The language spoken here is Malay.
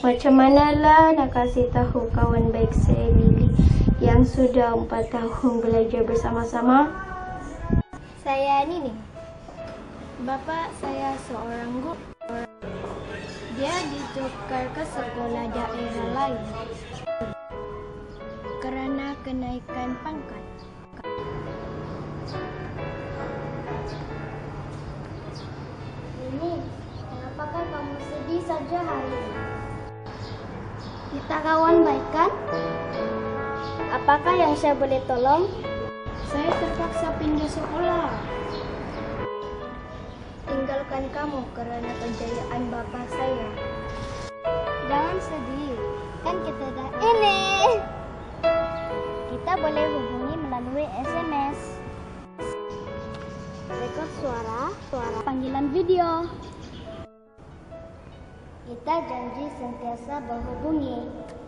Macam manalah nak kasih tahu kawan baik saya Lily yang sudah 4 tahun belajar bersama-sama? Saya Nini. Bapak saya seorang guru. Dia ditukar ke sekolah daerah lain kerana kenaikan pangkat. Nini, kenapakah kamu sedih saja hari ini? Kita kawan baik kan? Apakah yang saya boleh tolong? Saya terpaksa pindah sekolah. Tinggalkan kamu kerana kejayaan bapa saya. Jangan sedih, kan kita dah ini. Kita boleh hubungi melalui SMS, rekod suara, panggilan video. Kita janji sentiasa berhubungi.